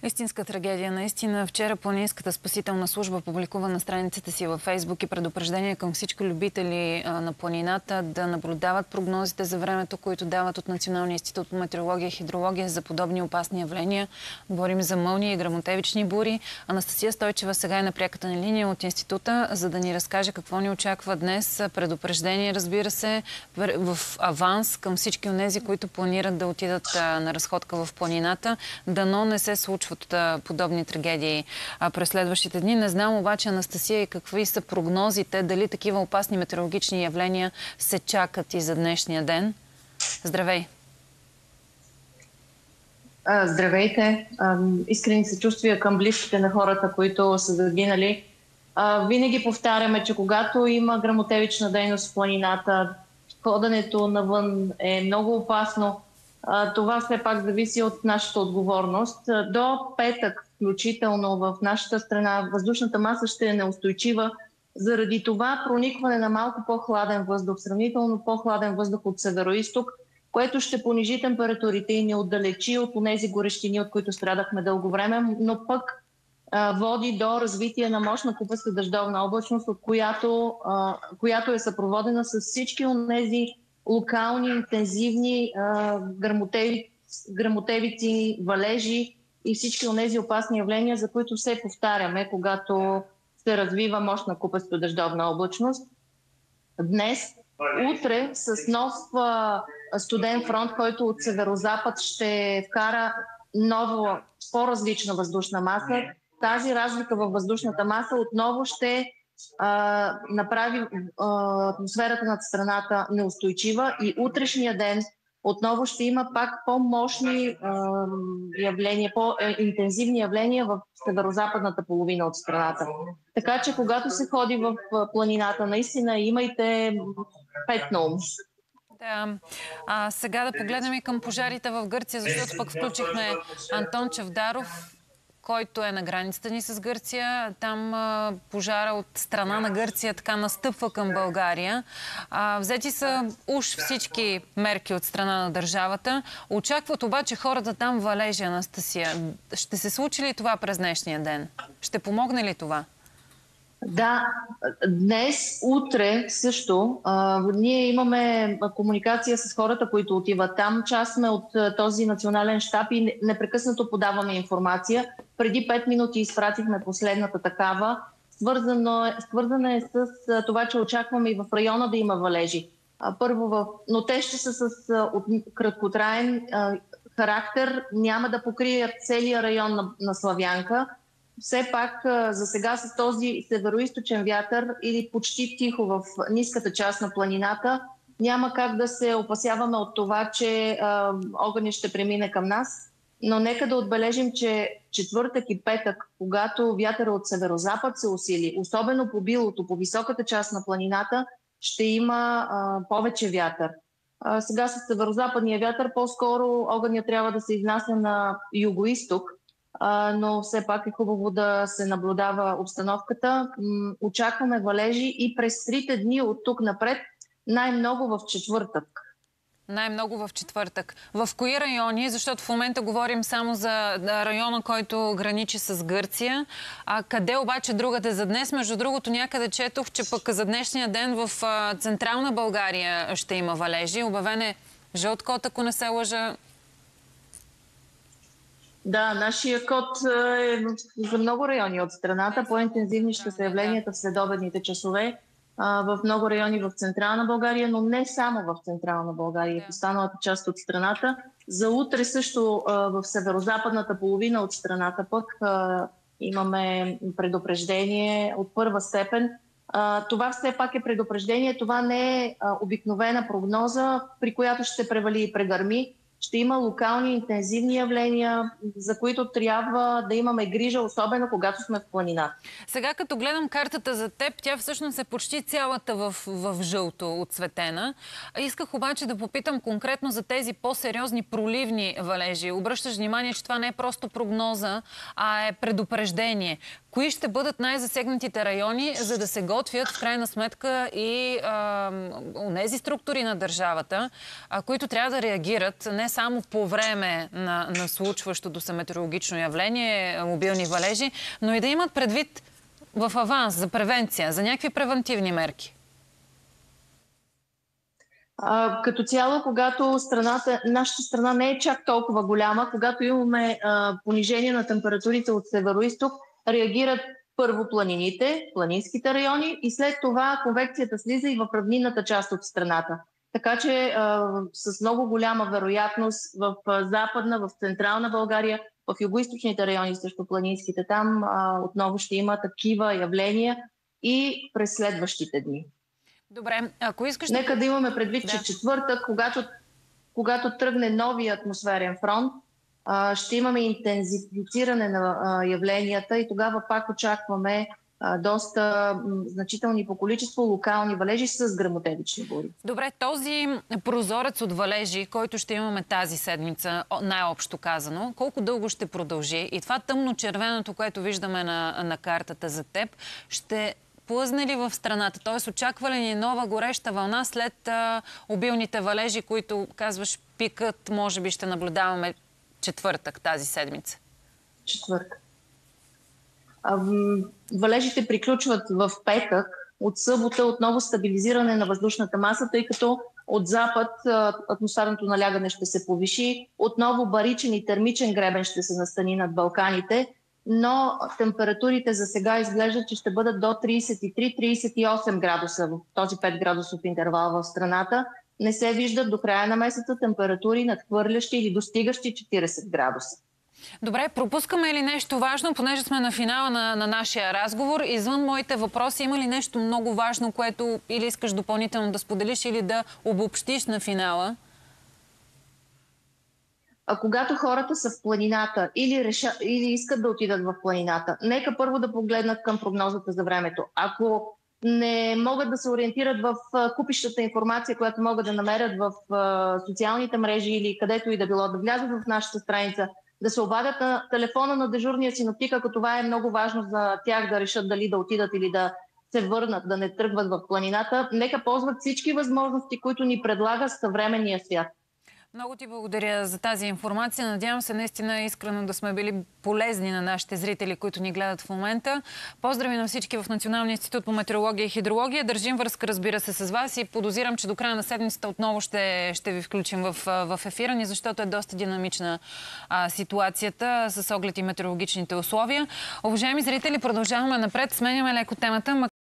Истинска трагедия. Наистина, вчера Планинската спасителна служба публикува на страницата си във Фейсбук и предупреждение към всички любители на планината да наблюдават прогнозите за времето, които дават от Националния институт по метеорология и хидрология за подобни опасни явления. Говорим за мълни и гръмотевични бури. Анастасия Стойчева сега е на пряката ни линия от института, за да ни разкаже какво ни очаква днес. Предупреждение, разбира се, в аванс към всички онези, които планират да отидат на разходка в планината. Дано не се случва от подобни трагедии през следващите дни. Не знам обаче, Анастасия, и какви са прогнозите, дали такива опасни метеорологични явления се чакат и за днешния ден. Здравей! Здравейте! Искрени съчувствия към близките на хората, които са загинали. Винаги повтаряме, че когато има гръмотевична дейност в планината, ходенето навън е много опасно. Това все пак зависи от нашата отговорност. До петък, включително в нашата страна, въздушната маса ще е неустойчива. Заради това проникване на малко по-хладен въздух, сравнително по-хладен въздух от североизток, което ще понижи температурите и ни отдалечи от тези горещини, от които страдахме дълго време, но пък води до развитие на мощна купаста дъждовна облачност, от която е съпроводена с всички онези локални, интензивни гръмотевици, валежи и всички онези опасни явления, за които все повтаряме, когато се развива мощна купаста дъждовна облачност. Днес, утре, с нов студен фронт, който от северозапад ще вкара нова, по-различна въздушна маса. Тази разлика във въздушната маса отново ще направи атмосферата над страната неустойчива и утрешния ден отново ще има пак по-мощни явления, по-интензивни явления в северо-западната половина от страната. Така че когато се ходи в планината, наистина имайте пет на ум. Да. Сега да погледнем и към пожарите в Гърция, защото пък включихме Антон Чавдаров, който е на границата ни с Гърция. Там пожара от страна на Гърция така настъпва към България. Взети са уж всички мерки от страна на държавата. Очакват обаче хората там валежи, Анастасия. Ще се случи ли това през днешния ден? Ще помогне ли това? Да, днес, утре също. Ние имаме комуникация с хората, които отиват там. Част сме от този национален щаб и непрекъснато подаваме информация. Преди 5 минути изпратихме последната такава. Свързана е с това, че очакваме и в района да има валежи. Но те ще са с краткотраен характер. Няма да покрият целия район на Славянка. Все пак за сега с този североизточен вятър или почти тихо в ниската част на планината, няма как да се опасяваме от това, че огънят ще премине към нас. Но нека да отбележим, че четвъртък и петък, когато вятъра от северозапад се усили, особено по билото, по високата част на планината, ще има повече вятър. Сега с северозападния вятър по-скоро огънят трябва да се изнася на югоизток, но все пак е хубаво да се наблюдава обстановката. Очакваме валежи и през 3 дни от тук напред, най-много в четвъртък. Най-много в четвъртък. В кои райони? Защото в момента говорим само за района, който граничи с Гърция. Къде обаче другаде за днес? Между другото, някъде четох, че пък за днешния ден в Централна България ще има валежи. Обявен е жълт код, ако не се лъжа. Да, нашия код е за много райони от страната. По-интензивни ще са явленията в следобедните часове. В много райони в Централна България, но не само в Централна България, в останалата част от страната. За утре също в северозападната половина от страната пък имаме предупреждение от първа степен. Това все пак е предупреждение, това не е обикновена прогноза, при която ще превали и прегърми. Ще има локални интензивни явления, за които трябва да имаме грижа, особено когато сме в планина. Сега като гледам картата за теб, тя всъщност е почти цялата в жълто отцветена. Исках обаче да попитам конкретно за тези по-сериозни проливни валежи. Обръщаш внимание, че това не е просто прогноза, а е предупреждение. Кои ще бъдат най-засегнатите райони, за да се готвят в крайна сметка и онези структури на държавата, които трябва да реагират не само по време на случващото се метеорологично явление, мобилни валежи, но и да имат предвид в аванс за превенция, за някакви превентивни мерки? Като цяло, когато нашата страна не е чак толкова голяма, когато имаме понижение на температурите от северо-исток, реагират първо планините, планинските райони и след това конвекцията слиза и в равнинната част от страната. Така че с много голяма вероятност в Западна, в Централна България, в югоизточните райони, също планинските, там отново ще има такива явления и през следващите дни. Добре, ако искаш... Нека да имаме предвид, че четвъртък, когато тръгне новия атмосферен фронт, ще имаме интензифициране на явленията и тогава пак очакваме доста значителни по количество локални валежи с гръмотевични бури. Добре, този прозорец от валежи, който ще имаме тази седмица, най-общо казано, колко дълго ще продължи? И това тъмно-червеното, което виждаме на картата за теб, ще плъзне ли в страната? Т.е. очаква ли ни нова гореща вълна след обилните валежи, които, казваш, пикът, може би ще наблюдаваме четвъртък тази седмица? Четвъртък. Валежите приключват в петък. От събота отново стабилизиране на въздушната маса, тъй като от запад атмосферното налягане ще се повиши. Отново баричен и термичен гребен ще се настани над Балканите, но температурите за сега изглеждат, че ще бъдат до 33-38 градуса в този 5 градусов интервал в страната. Не се виждат до края на месеца температури надхвърлящи или достигащи 40 градуса. Добре, пропускаме ли нещо важно, понеже сме на финала на нашия разговор? Извън моите въпроси, има ли нещо много важно, което или искаш допълнително да споделиш, или да обобщиш на финала? Когато хората са в планината или искат да отидат в планината, нека първо да погледнат към прогнозата за времето. Ако не могат да се ориентират в купищата информация, която могат да намерят в социалните мрежи или където и да било, да влязат в нашата страница, да се обадят на телефона на дежурния синоптик, ако това е много важно за тях да решат дали да отидат или да се върнат, да не тръгват в планината. Нека ползват всички възможности, които ни предлага съвременния свят. Много ти благодаря за тази информация. Надявам се наистина искрено да сме били полезни на нашите зрители, които ни гледат в момента. Поздрави на всички в Националния институт по метеорология и хидрология. Държим връзка, разбира се, с вас и подозирам, че до края на седмицата отново ще ви включим в ефира ни, защото е доста динамична ситуацията с оглед и метеорологичните условия. Уважаеми зрители, продължаваме напред. Сменяме леко темата.